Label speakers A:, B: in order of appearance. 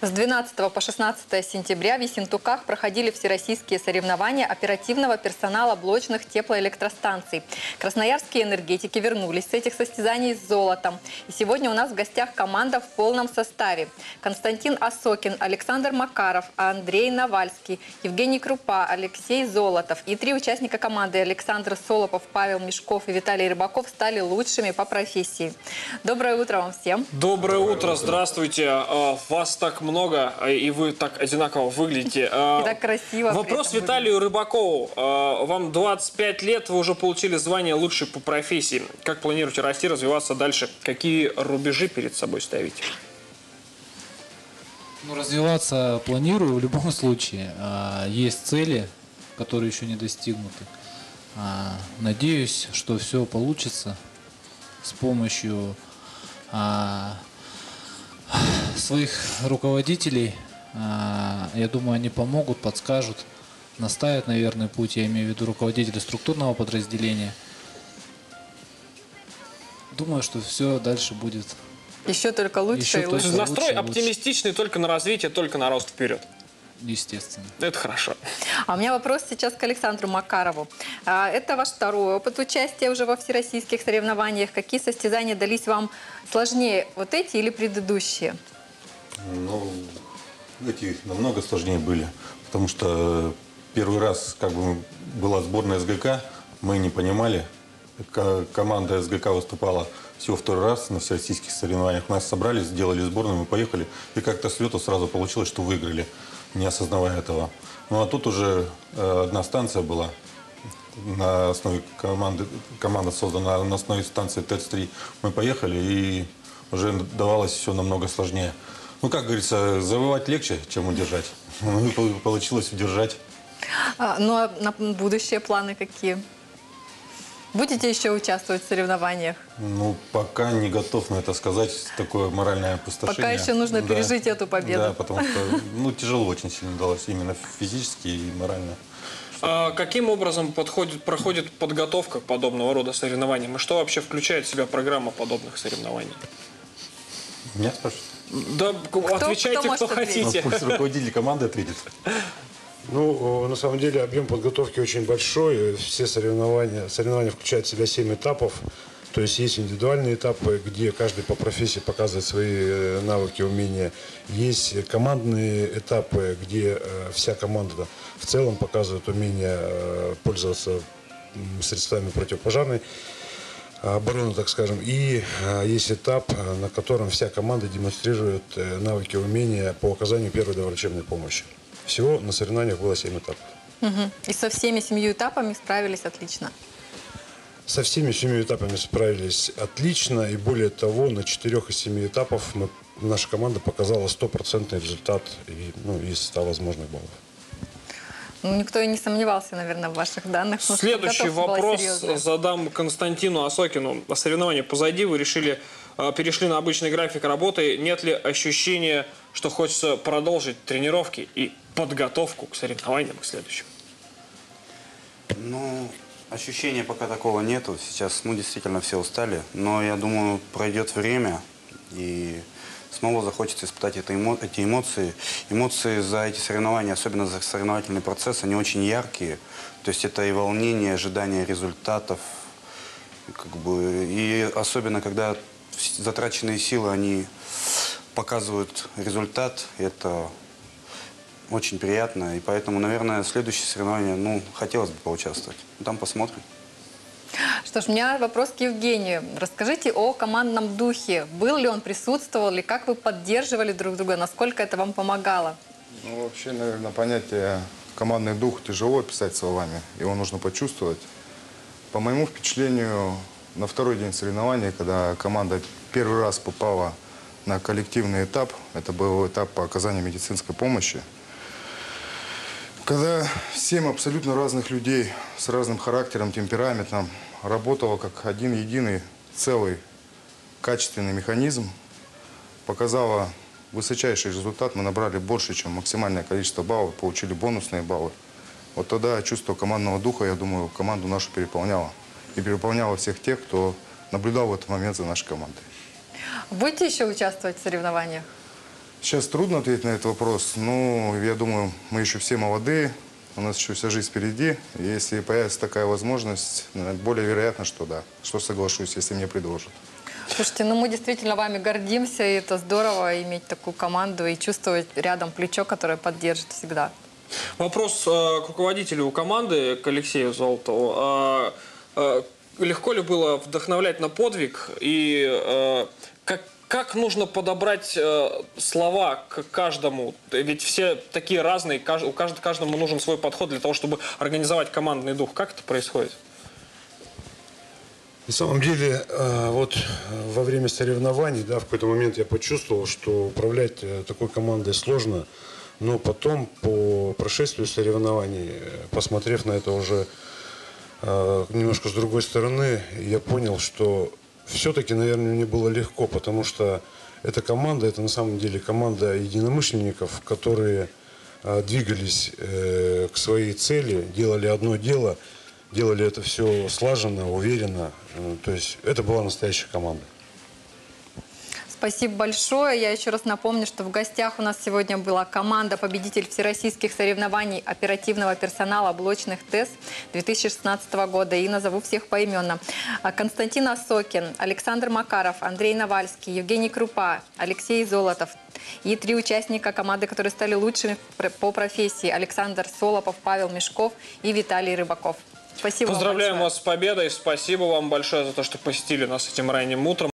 A: С 12 по 16 сентября в Ессентуках проходили всероссийские соревнования оперативного персонала блочных теплоэлектростанций. Красноярские энергетики вернулись с этих состязаний с золотом. И сегодня у нас в гостях команда в полном составе. Константин Осокин, Александр Макаров, Андрей Навальский, Евгений Крупа, Алексей Золотов. И 3 участника команды Александр Солопов, Павел Мешков и Виталий Рыбаков стали лучшими по профессии. Доброе утро вам всем.
B: Доброе утро, здравствуйте. Вас так много, и вы так одинаково выглядите.
A: И так красиво.
B: Вопрос Виталию Рыбакову. Вам 25 лет, вы уже получили звание лучший по профессии. Как планируете расти, развиваться дальше? Какие рубежи перед собой ставите?
C: Ну, развиваться планирую в любом случае. Есть цели, которые еще не достигнуты. Надеюсь, что все получится с помощью своих руководителей. Я думаю, они помогут, подскажут, наставят на верный путь. Я имею в виду руководителей структурного подразделения. Думаю, что все дальше будет.
A: Еще только лучше и лучше.
B: Настрой оптимистичный, только на развитие, только на рост вперед.
C: Естественно.
B: Это хорошо.
A: А у меня вопрос сейчас к Александру Макарову. Это ваш второй опыт участия уже во всероссийских соревнованиях. Какие состязания дались вам сложнее, вот эти или предыдущие?
D: Ну, эти намного сложнее были, потому что первый раз была сборная СГК, мы не понимали. Команда СГК выступала всего второй раз на всероссийских соревнованиях. Нас собрали, сделали сборную, мы поехали, и как-то с лету сразу получилось, что выиграли, не осознавая этого. Ну а тут уже одна станция была, на основе команда создана на основе станции ТЭЦ-3. Мы поехали, и уже давалось все намного сложнее. Ну, как говорится, завоевать легче, чем удержать. Ну, и получилось удержать.
A: Ну, а на будущие планы какие? Будете еще участвовать в соревнованиях?
D: Ну, пока не готов на это сказать. Такое моральное опустошение.
A: Пока еще нужно пережить эту победу.
D: Да, потому что тяжело очень сильно далось, именно физически и морально.
B: Каким образом проходит подготовка к подобного рода соревнованиям? И что вообще включает в себя программа подобных соревнований?
D: Меня спрашивают?
B: Да, отвечайте, кто хотите.
D: Пусть руководитель команды ответит.
E: Ну, на самом деле, объем подготовки очень большой. Все соревнования включают в себя 7 этапов. То есть есть индивидуальные этапы, где каждый по профессии показывает свои навыки, умения. Есть командные этапы, где вся команда в целом показывает умение пользоваться средствами противопожарной обороны, так скажем. И есть этап, на котором вся команда демонстрирует навыки, умения по оказанию первой доврачебной помощи. Всего на соревнованиях было 7 этапов.
A: И со всеми 7 этапами справились отлично?
E: Со всеми 7 этапами справились отлично. И более того, на 4 из 7 этапов наша команда показала 100% результат из 100 возможных баллов.
A: Ну, никто и не сомневался, наверное, в ваших данных.
B: Следующий вопрос задам Константину Осокину. Соревнования позади, вы перешли на обычный график работы. Нет ли ощущения, что хочется продолжить тренировки и подготовку к соревнованиям к следующим?
F: Ну, ощущения пока такого нету. Сейчас, действительно все устали. Но я думаю, пройдет время, и снова захочется испытать эти эмоции. Эмоции за эти соревнования, особенно за соревновательный процесс, они очень яркие. То есть это и волнение, ожидание результатов. И особенно, когда затраченные силы, они показывают результат, это очень приятно. И поэтому, наверное, следующее соревнование, хотелось бы поучаствовать. Там посмотрим.
A: Что ж, у меня вопрос к Евгению. Расскажите о командном духе. Был ли он, присутствовал ли, как вы поддерживали друг друга, насколько это вам помогало?
G: Ну, вообще, наверное, понятие командный дух тяжело описать словами, его нужно почувствовать. По моему впечатлению, на второй день соревнований, когда команда первый раз попала на коллективный этап, это был этап по оказанию медицинской помощи, когда 7 абсолютно разных людей с разным характером, темпераментом работало как один единый, целый, качественный механизм, показало высочайший результат. Мы набрали больше, чем максимальное количество баллов, получили бонусные баллы. Вот тогда чувство командного духа, я думаю, команду нашу переполняло. И переполняло всех тех, кто наблюдал в этот момент за нашей командой.
A: Будете еще участвовать в соревнованиях?
G: Сейчас трудно ответить на этот вопрос, но я думаю, мы еще все молодые, у нас еще вся жизнь впереди. И если появится такая возможность, более вероятно, что да, что соглашусь, если мне предложат.
A: Слушайте, ну мы действительно вами гордимся, и это здорово иметь такую команду и чувствовать рядом плечо, которое поддержит всегда.
B: Вопрос к руководителю команды, к Алексею Золотову. Легко ли было вдохновлять на подвиг? И как нужно подобрать слова к каждому? Ведь все такие разные, каждому нужен свой подход для того, чтобы организовать командный дух. Как это происходит?
E: На самом деле, вот во время соревнований, да, в какой-то момент я почувствовал, что управлять такой командой сложно, но потом, по прошествию соревнований, посмотрев на это уже немножко с другой стороны, я понял, что все-таки, наверное, мне было легко, потому что эта команда, это на самом деле команда единомышленников, которые двигались к своей цели, делали одно дело, делали это все слаженно, уверенно. То есть это была настоящая команда.
A: Спасибо большое. Я еще раз напомню, что в гостях у нас сегодня была команда победитель всероссийских соревнований оперативного персонала блочных ТЭС 2016 года. И назову всех поименно. Константин Осокин, Александр Макаров, Андрей Навальский, Евгений Крупа, Алексей Золотов. И 3 участника команды, которые стали лучшими по профессии: Александр Солопов, Павел Мешков и Виталий Рыбаков. Спасибо.
B: Поздравляем
A: вам
B: вас с победой. Спасибо вам большое за то, что посетили нас этим ранним утром.